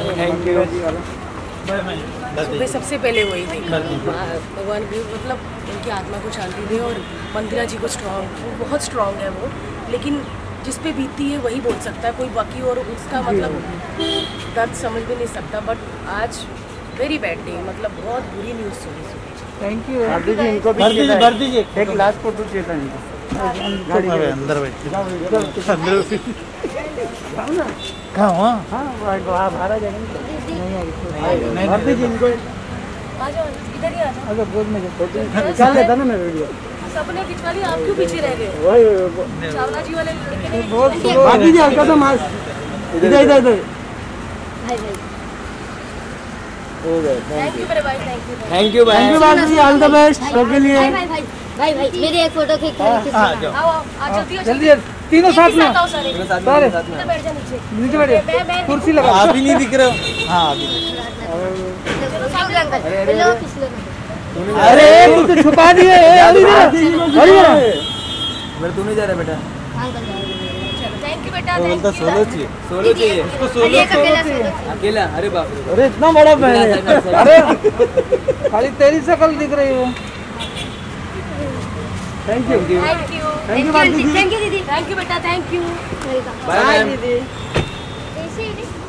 Thank you. सुबह सबसे पहले वही देखा, भगवान की मतलब उनकी आत्मा को शांति दे, और मंदिरा जी को स्ट्रॉन्ग, वो बहुत स्ट्रॉन्ग है वो, लेकिन जिस पे बीतती है वही बोल सकता है, कोई बाकी और उसका मतलब दर्द समझ भी नहीं सकता। बट आज वेरी बैड डे, मतलब बहुत बुरी न्यूज़ सुनी। Thank you. इनको भर दीजिए, एक लास्ट फोटो चाहिए था इनको। अंदर कहाँ हुआ? हाँ बाहर आ जाएंगे, नहीं भर दीजिए इनको। आ जाओ इधर ही आ जाओ। अच्छा गोद में निकाल लेता ना मैं वीडियो। सबने खिंचवा लिया, आप क्यों पीछे रह गए? वही चावला जी वाले लड़के ने बहुत भाग दीजिए हल्का सा मास्क, इधर इधर इधर। भाई भाई हो गया। थैंक यू मेरे भाई, थैंक यू थैंक यू बाजी, ऑल द बेस्ट सबके लिए। भाई भाई भाई भाई मेरी एक फोटो खींच लो। आओ आओ जल्दी जल्दी तीनों साथ में, सारे सारे बैठ जा नीचे। नीचे बैठिए, कुर्सी लगा। आप ही नहीं दिख रहे हो। हाँ अरे तू तो छुपा दिए। मेरे तू नहीं जा रहा बेटा। थैंक यू बेटा, थैंक यू। सोलो चाहिए, सोलो चाहिए उसको, सोलो अकेला। अरे बाप रे, अरे इतना बड़ा फैन है। अरे खाली तेरी शक्ल दिख रही हो। Thank you thank you thank you दीदी, थैंक यू बेटा, थैंक यू। बाय दीदी। ऐसे ही